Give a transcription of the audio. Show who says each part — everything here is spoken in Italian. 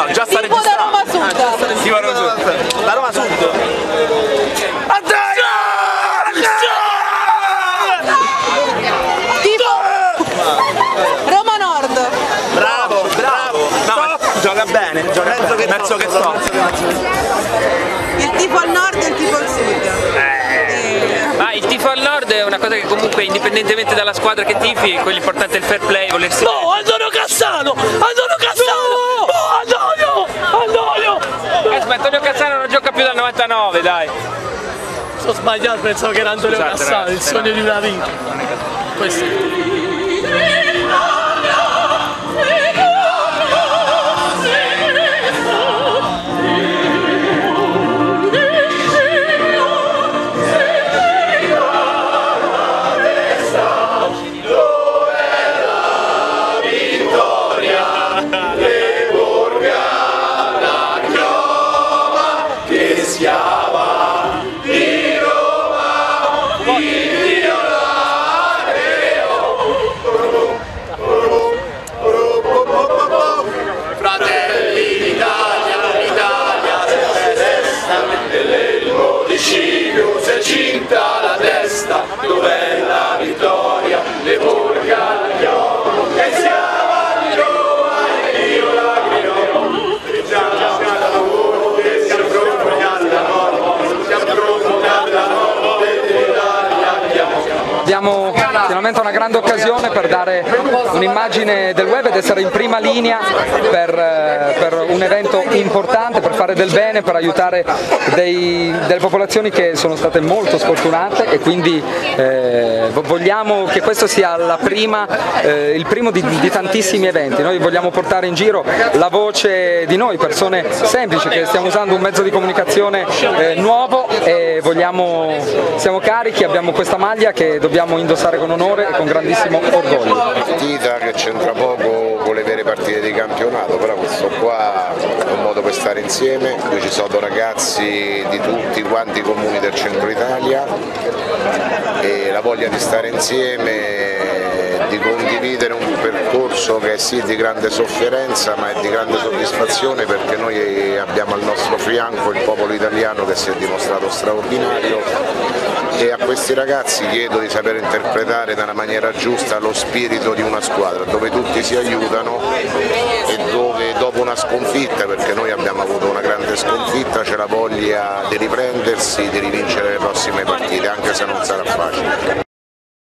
Speaker 1: No, già sta
Speaker 2: Tipo da Roma Sud.
Speaker 1: Tipo da Roma Sud. Da Roma Sud.
Speaker 2: Tipo Roma Nord.
Speaker 1: Bravo, bravo. No, gioca bene, gioca bene. Mezzo che so.
Speaker 2: Il tifo al nord e il tifo al sud.
Speaker 3: Ma il tifo al nord è una cosa che comunque indipendentemente dalla squadra che tifi, quello importante è il fair play, volersi.
Speaker 4: No, Antonio Cassano! Antonio Cassano! No, Antonio!
Speaker 3: Ma Antonio Cassano non gioca più dal 99, dai.
Speaker 4: Sono sbagliato, pensavo che era Antonio Cassano, il sogno di una vita. Questo.
Speaker 5: La testa, dov'è la vittoria? Le Borga, la chioma, che siamo di Roma e io la grido. Siamo pronti alla morte, siamo pronti alla morte dell'Italia.
Speaker 6: Abbiamo finalmente una grande occasione per dare un'immagine del web ed essere in prima linea per un evento importante, per fare del bene, per aiutare delle popolazioni che sono state molto sfortunate e quindi vogliamo che questo sia il primo di tantissimi eventi. Noi vogliamo portare in giro la voce di noi, persone semplici che stiamo usando un mezzo di comunicazione nuovo e siamo carichi, abbiamo questa maglia che dobbiamo indossare con onore e con grandissimo orgoglio.
Speaker 7: Partita che c'entra poco con le vere partite di campionato, però questo qua è un modo per stare insieme, qui ci sono ragazzi di tutti quanti i comuni del centro Italia e la voglia di stare insieme, di condividere un percorso che è sì di grande sofferenza ma è di grande soddisfazione perché noi abbiamo al nostro fianco il popolo italiano che si è dimostrato straordinario e a questi ragazzi chiedo di saper interpretare nella maniera giusta lo spirito di una squadra dove tutti si aiutano e dove dopo una sconfitta, perché noi abbiamo avuto una grande sconfitta, c'è la voglia di riprendersi, di rivincere le prossime partite anche se non sarà facile.